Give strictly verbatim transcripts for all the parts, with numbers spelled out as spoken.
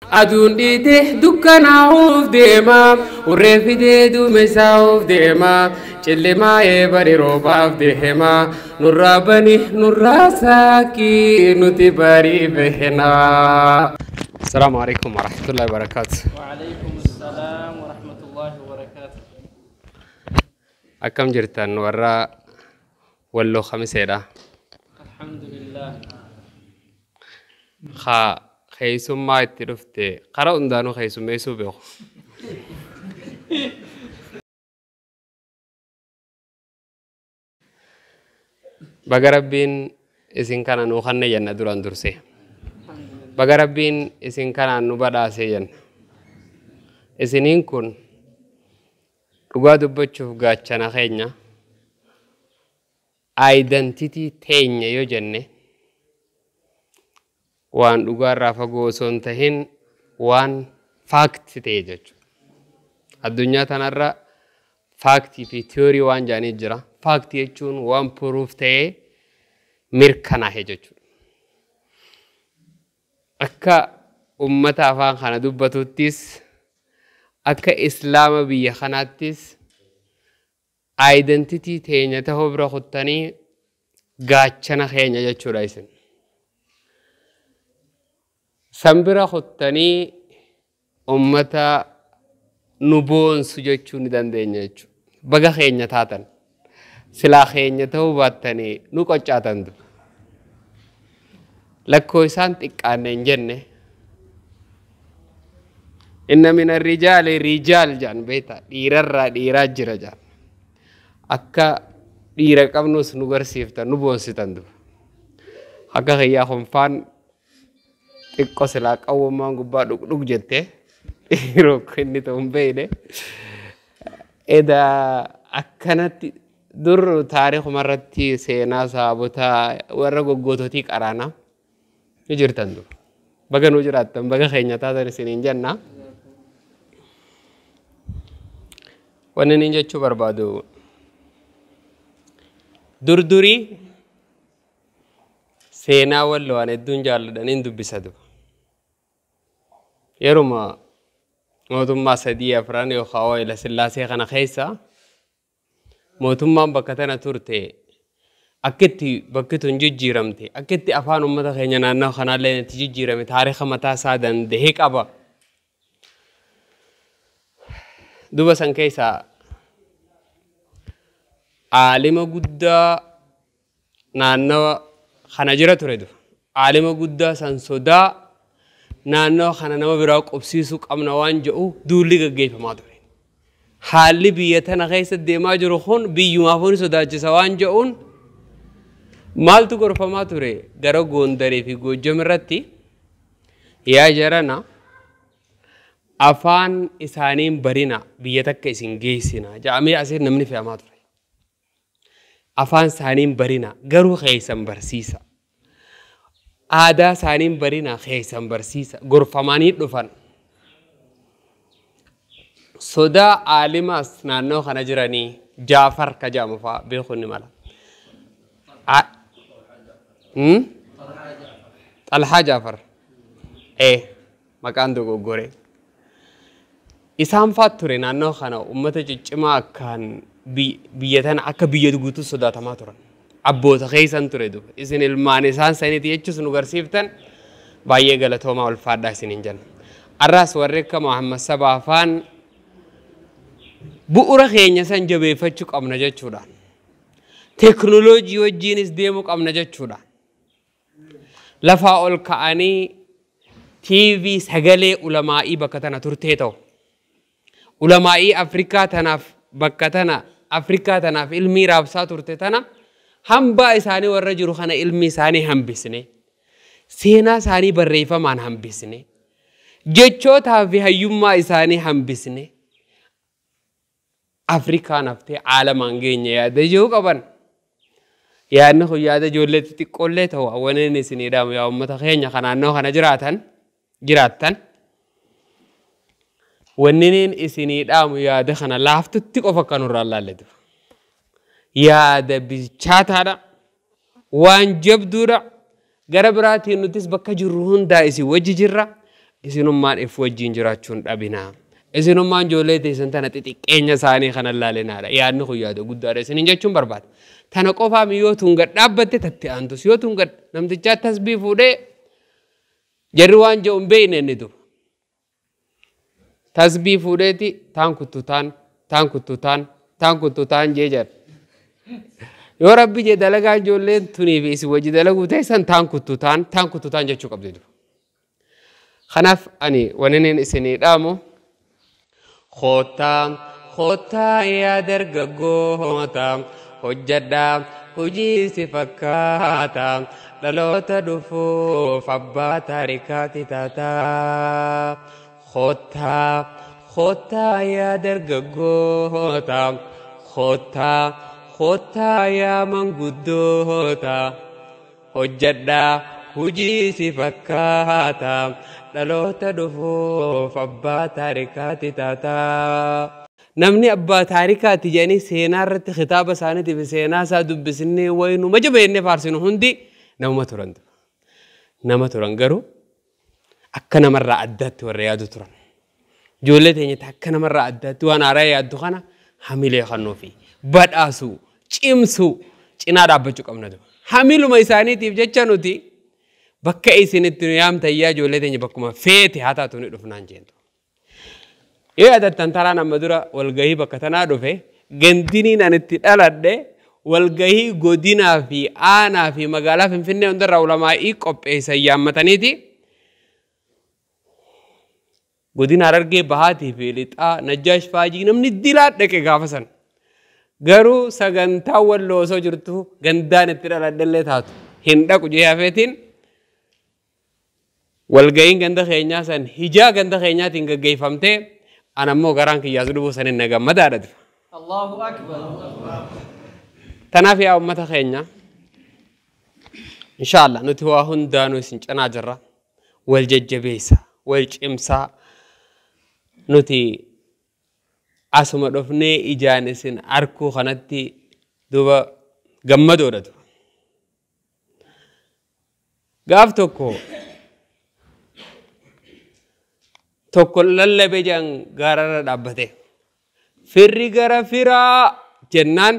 أدون ديته دكنا وف ديما ورفيدي دومسا وف ديما چلي ما يبري روبا وف ديما نرابني نراساكي نتباري بهنا. السلام عليكم ورحمة الله وبركاته. وعليكم السلام ورحمة الله وبركاته. أكم جرتان ورا واللو خمسة. الحمد لله. خا خيسوم ما يترفته قرأ أندانو خيسوم يسوع بيو. بقربين إسين كان نوخنا ينا دوران درسه. بقربين إسين كان نبدا سيجن. إسينين كون رجاد بتشوف قاتشنا خيرنا. Identity teenya yoo jenne waan dhugaarraa fagoo osoo hin tahin waan faakti ta'e jechuudha. Addunyaa tanarra faaktii fi tiyoorii waan jaanii jira. Faaktii jechuun waan puruuf ta'ee mirkanaa'e jechuudha. Akka uummata afaan kana dubbatuttis akka islaama biyya kanaattis identity teenya ta'uu bira kuttanii gaachana keenya jechuudha isin. Sambira kuttanii ummata nu boonsu jechuu ni dandeenya jechuudha. Baga keenya taatan silaa keenya ta'uu baattanii nu qoccaatan du. Lakkoo isaan xiqqaanne hin jenne inna mina rijaali rijaal jaan beeta dhiirarraa dhiiraa jira jaan. Akka dhiira qabnus nu garsiiftan nu boonsitan du. Akka xiyyaa honfaan xiqqoo silaa qawwummaan gubbaa dhugdhug jette dhiiroo inni ta'u hin beeyne. Eda akkanatti dur taarikhuma irratti seenaa saabotaa warra goggoototii qaraana ni jirtan du. Baga nu jiraattan baga keenya taatan isiniin jenna. Wanni niin jechuu barbaadu durdurii seenaa walloo waan hedduun jaalladhaniin dubbisatu. Yeruma mootummaa sadii afran yookaan waayila sillaasee kana keessa mootummaan bakka tana turte akkitti bakki tun jijjiiramte akkitti afaan uummata keenya naannoo kanaallee itti jijjiirame taariikha mataa isaa danda'e qaba. Duba san keessaa Aalima guddaa naannawa kana jira ture du. Aalima guddaa san sodaa naannawa kana nama biraa qobsiisuu qabna waan jedhu duulli gaggeeffamaa ture. Haalli biyya tana keessa deemaa jiru kun biyyumaaf ni sodaachisa waan jedhuun maaltu gorfamaa ture gara Gondaree fi Goojjam irratti yaa jarana afaan isaaniin barina biyya takka isin geessina jedhamee asiin namni fe'amaa ture. Afaan isaaniin barina garuu keessan barsiisa. Aadaa isaaniin barina keessan barsiisa. Gorfamanii dhufan. Sodaa aalimaas naannoo kana jiranii Jaafar ka jedhamu fa'aa beekuun ni mala. Xalhaa Jaafar. Ee maqaan dogoggore. Isaan fa'aa ture naannoo kana uummata ciccimaa akkaan biyya tana akka biyya guutuu sodaatamaa turan. Abboota keessan ture duba. Isin ilmaan isaan saniiti jechuus nu garsiiftan baay'ee galatoomaa ulfaadhaa isiniin jenna. Arraas warri akka Muhammad Saba afaan bu'uura keenya san jabeeffachuu qabna jechuudhaan. Teknooloojii wajjiinis deemuu qabna jechuudhaan. Lafaa ol ka'anii T V sagalee ulamaa'ii bakka tana turtee ta'u. Ulamaa'ii Afrikaa tanaaf bakka tana Afrikaa tanaaf ilmii raabsaa turte tana hambaa isaanii warra jiru kana ilmi isaanii hambisne seenaa isaanii barreeffamaan hambisne jechootaa fi hayyummaa isaanii hambisne Afrikaan haftee caalamaan geenya yaada ijoo qaban yaadni kun yaada ijoollee xixiqqoollee ta'u hawwaniin isinii dhaamu yaa uummata keenya kanaannoo kana jiraatan jiraattan wanniniin isinii dhaamu yaada kana laaftutti qofa kanurraan laalletu. Yaada bilchaataadha waan jabduudha gara biraatiin nutis bakka jirru hundaa isin wajji jirra isinummaan if wajjin jiraachuun dhabinaa isinummaan ijoollee teessan tana xixiqqeenya isaanii kana laalinaadha yaadni kun yaada guddaadha isiniin jechuun barbaada tana qofaa yoo tun gad dhaabbatte tatti aantus yoo tun gad namtichaa tasbii fuudhee jarri waan jedhu hin beekne inni dur tasbii fuudheeti taan kuttutaan taan kuttutaan taan kuttutaan jee jar yoo rabbi jee dalagaan ijoolleen tunii fi isin wajji dalaguu teessan taan kuttutaan taan kuttutaan jechuu qabdi dur kanaaf ani wanniin isinii dhaamu Khota, khota ya dargaggoota hojjedhaa hojii si fakkaata dhaloota dhufuuf abbaa taarikaati taata. Khota, khota ya dargaggoota khota, khota ya manguddoota hojjedhaa hojii si fakkaata dhaloota dhufuuf abbaa taarikaati taata. Namni abbaa taarikaati jedhanii seenaa irratti kitaaba isaaniitiif seenaa isaa dubbisnee wayinu majabeennee faarsinu hundi nama turan. Nama turan garuu akka namarraa addaatti warra yaadu turan. Ijoollee teenya akka namarraa addaatti waan haaraa yaaddu kana hamilee kannoo fi badhaasuu cimsuu cinaa dhaabbachuu qabna. Hamiluma isaaniitiif jecha nuti bakka isinitti yaamta yaa ijoollee teenya bakkuma feete haa taatu ni dhufnaan jeentu. Yoo yaadattan taraan amma dura walgahii bakka tanaa dhufe gandiniin ani itti dhaladhe walgahii godinaa fi aanaa fi magaalaa Finfinnee hundarraa ulamaa'ii qopheessan yaammataniiti. Godina Harargee Bahaatii fi Lixaa Najjaash Faajii namni dilaa dhaqe gaafa san. Garuu sagantaa Walloo osoo jirtu gandaan itti dhaladhellee taatu hin dhaqu jee hafeetiin walgahiin ganda keenyaa san hijaa ganda keenyaatiin gaggeeffamtee anammoo garaan kiyyaas dhufuu san hin nagammadaadha dhufa. Allahu akbar. Tanaaf yaa ummata keenya inshallah nuti waa hundaanuu isin cinaa jirra wal jajjabeessa wal cimsaa nuti asuma dhufnee ijaan isin arkuu kanatti duba gammadoodha. Gaaf tokko tokko lallabe jaan gaararra dhaabbate firri gara firaa jennaan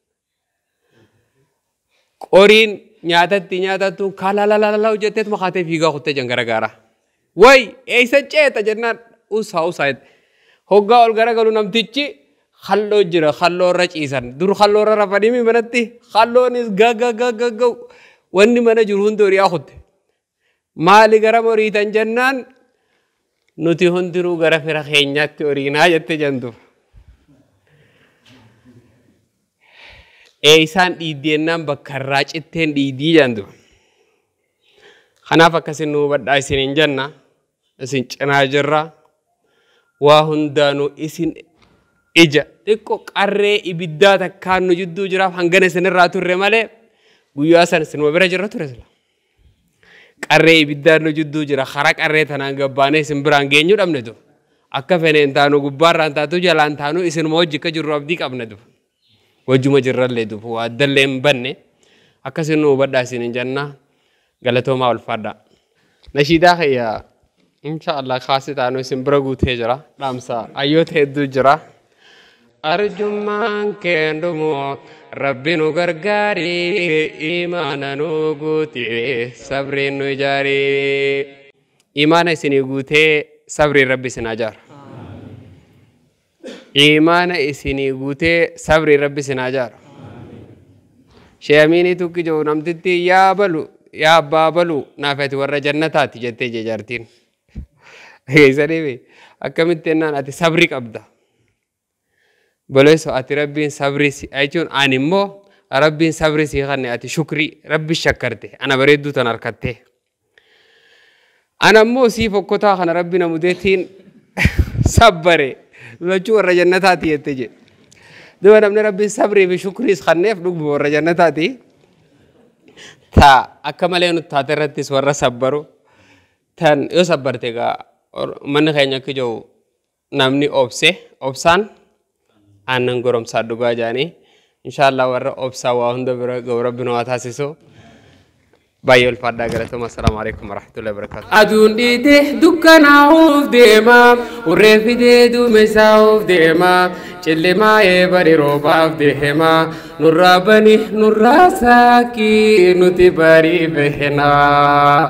qoriin nyaatatti nyaatattu kalalalalala hojjetteet makaatee fiigaa kuttee jan gara gaara way eeysa ceeta jennaan usaa usaa hoggaa ol gara galu namtichi khalloo jira khalloo irra ciisan dur khalloo irra rafanii manatti khalloonis gaggaggaggaggaw wanni mana jiru hundi horiyaa kutte maali gara moriitan jennaan nuti hundinuu gara fira keenyaatti horiinaa jette jantu. Eeysaan dhiiddennaan bakka irraa citteen dhiiddii jantu. Kanaaf akkasin nuu badhaa isiniin jenna isin cinaa jirra waa hundaanuu isin ija xiqqoo qarree ibiddaa takkaan nu jidduu jiraaf hangana isinirraa turre malee guyyaa san isinuma bira jirra ture sila. Qarree ibiddaa nu jidduu jira karaa qarree tanaan gabbaanee isin biraan geenyu dhabne tu. Akka feneen taanu gubbaarraan taatu jalaan taanu isinuma hojii akka jirru abdii qabne tu. Wajjuma jirrallee tu waa addallee hin banne akkasin nuu badhaa isiniin jenna galatoomaa ulfaadha. Nashiidaa kiyyaa inshallah kaasii taanu isin bira guutee jira dhaamsa ayyoota hedduu jira. Arjummaan kendumoo rabbi nu gargaari imaana nu guutee sabriin nu ijaari. Imaana isinii guutee sabriin rabbi isin ajaara. Imaana isinii guutee sabriin rabbi isin ajaara. Sheemiinii tukki jiru namtitti yaa balu yaa abbaa balu naafati warra jannataati jettee jejaartiin. Eeysaniifi akkamitti ennaan ati sabri qabda. Bolesso ati rabbiin sabri si jechuun ani immoo rabbiin sabri si kanne ati shukrii rabbi shakkarte ana bareedduu tan harkatte. Ana immoo sii fokkotaa kana rabbi na mudeetiin sabbare lachuu warra jannataati jette je. Duba namni rabbiin sabrii fi shukriis kanneef dhuguma warra jannataati. Ta akka malee nuti taate irrattis warra sabbaru tan yoo sabbarte egaa manni keenya akka jiru namni obse obsaan aannan goromsaa dhugaa jaanii inshallah warra obsaa waa hunda bira ga'u rabbi nu haa taasisu. باي الفادا قالتهم السلام عليكم ورحمة الله وبركاته. أدون ديته دكنا عوف ديما ورفي ديدو مساوف ديما چلي ما يبري روباف ديما نرابني نراساكي نتباري بهنا.